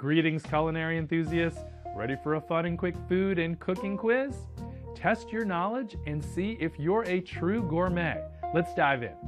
Greetings, culinary enthusiasts. Ready for a fun and quick food and cooking quiz? Test your knowledge and see if you're a true gourmet. Let's dive in.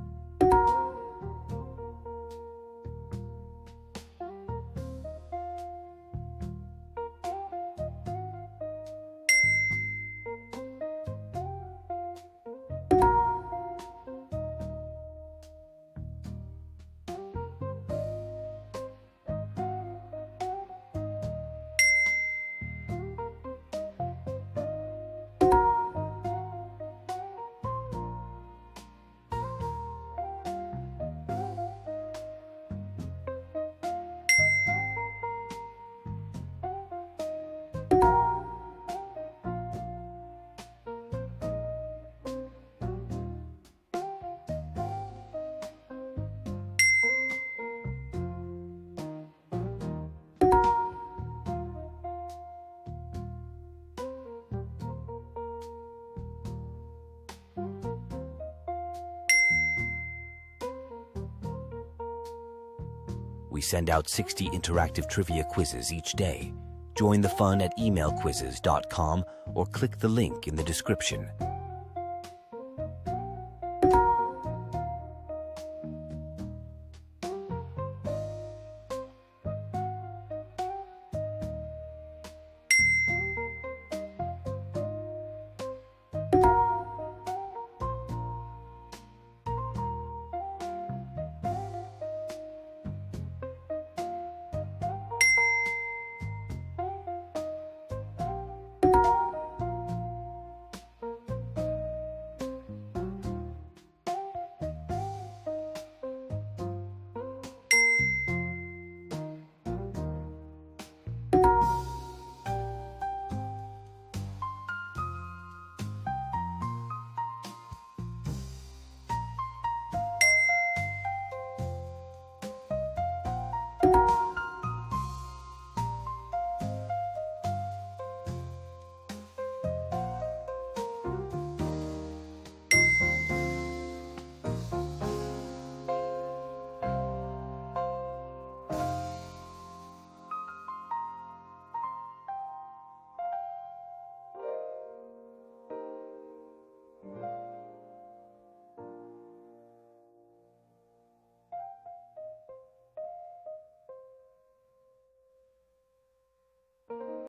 We send out 60 interactive trivia quizzes each day. Join the fun at emailquizzes.com or click the link in the description.